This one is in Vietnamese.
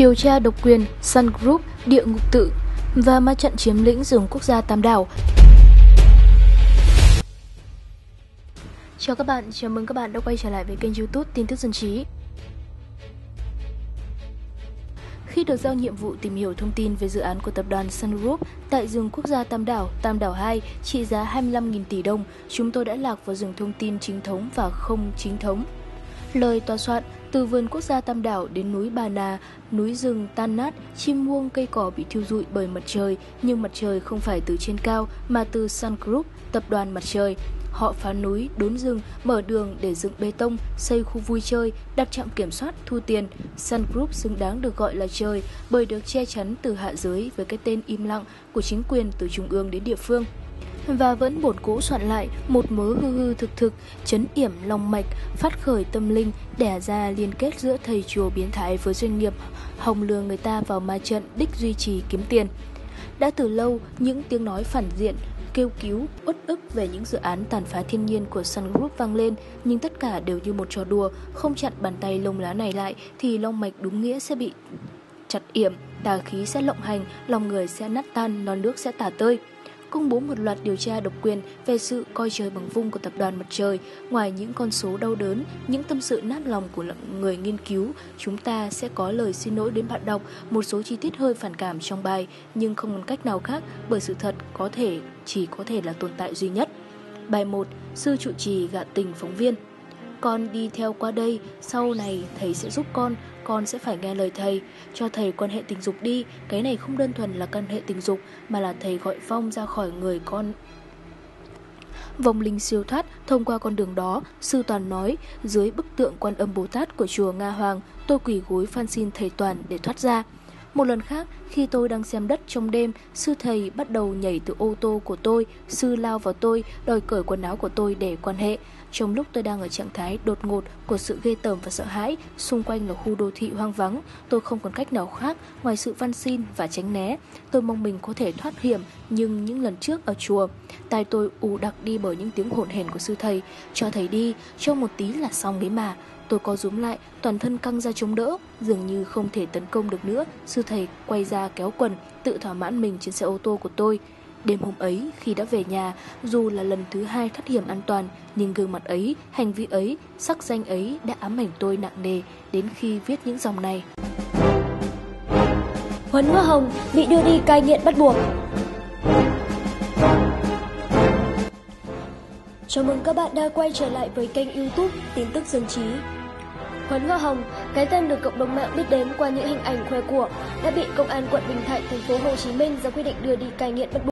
điều tra độc quyền, Sun Group, địa ngục tự và ma trận chiếm lĩnh rừng quốc gia Tam Đảo. Chào các bạn, chào mừng các bạn đã quay trở lại với kênh YouTube Tin tức Dân trí. Khi được giao nhiệm vụ tìm hiểu thông tin về dự án của tập đoàn Sun Group tại rừng quốc gia Tam Đảo 2 trị giá 25.000 tỷ đồng, chúng tôi đã lạc vào rừng thông tin chính thống và không chính thống. Lời tòa soạn, từ vườn quốc gia Tam Đảo đến núi Bà Nà, núi rừng tan nát, chim muông cây cỏ bị thiêu rụi bởi mặt trời, nhưng mặt trời không phải từ trên cao mà từ Sun Group, tập đoàn mặt trời. Họ phá núi, đốn rừng, mở đường để dựng bê tông, xây khu vui chơi, đặt trạm kiểm soát, thu tiền. Sun Group xứng đáng được gọi là trời bởi được che chắn từ hạ giới với cái tên im lặng của chính quyền từ trung ương đến địa phương. Và vẫn bổn cũ soạn lại một mớ hư thực, trấn yểm lòng mạch, phát khởi tâm linh, đẻ ra liên kết giữa thầy chùa biến thái với doanh nghiệp, hòng lừa người ta vào ma trận đích duy trì kiếm tiền. Đã từ lâu, những tiếng nói phản diện, kêu cứu, uất ức về những dự án tàn phá thiên nhiên của Sun Group vang lên, nhưng tất cả đều như một trò đùa, không chặn bàn tay lông lá này lại thì long mạch đúng nghĩa sẽ bị chặt yểm, tà khí sẽ lộng hành, lòng người sẽ nát tan, non nước sẽ tả tơi. Công bố một loạt điều tra độc quyền về sự coi trời bằng vung của tập đoàn mặt trời. Ngoài những con số đau đớn, những tâm sự nát lòng của người nghiên cứu, chúng ta sẽ có lời xin lỗi đến bạn đọc, một số chi tiết hơi phản cảm trong bài, nhưng không còn cách nào khác bởi sự thật chỉ có thể là tồn tại duy nhất. Bài 1. Sư trụ trì gạ tình phóng viên. Con đi theo qua đây, sau này thầy sẽ giúp con sẽ phải nghe lời thầy, cho thầy quan hệ tình dục đi, cái này không đơn thuần là quan hệ tình dục mà là thầy gọi vong ra khỏi người con. Vong linh siêu thoát thông qua con đường đó, sư Toàn nói, dưới bức tượng Quan Âm Bồ Tát của chùa Nga Hoàng, tôi quỳ gối van xin thầy Toàn để thoát ra. Một lần khác, khi tôi đang xem đất trong đêm, sư thầy bắt đầu nhảy từ ô tô của tôi, sư lao vào tôi, đòi cởi quần áo của tôi để quan hệ. Trong lúc tôi đang ở trạng thái đột ngột của sự ghê tởm và sợ hãi, xung quanh là khu đô thị hoang vắng, tôi không còn cách nào khác ngoài sự van xin và tránh né. Tôi mong mình có thể thoát hiểm, nhưng những lần trước ở chùa, tai tôi ù đặc đi bởi những tiếng hổn hển của sư thầy. Cho thầy đi, cho một tí là xong đấy mà. Tôi co rúm lại, toàn thân căng ra chống đỡ, dường như không thể tấn công được nữa. Sư thầy quay ra kéo quần, tự thỏa mãn mình trên xe ô tô của tôi. Đêm hôm ấy, khi đã về nhà, dù là lần thứ 2 thoát hiểm an toàn, nhưng gương mặt ấy, hành vi ấy, sắc danh ấy đã ám ảnh tôi nặng nề đến khi viết những dòng này. Huấn Hoa Hồng bị đưa đi cai nghiện bắt buộc. Chào mừng các bạn đã quay trở lại với kênh YouTube Tin tức Dân trí. Huấn Hoa Hồng, cái tên được cộng đồng mạng biết đến qua những hình ảnh khoe của, đã bị công an quận Bình Thạnh, thành phố Hồ Chí Minh ra quyết định đưa đi cai nghiện bắt buộc.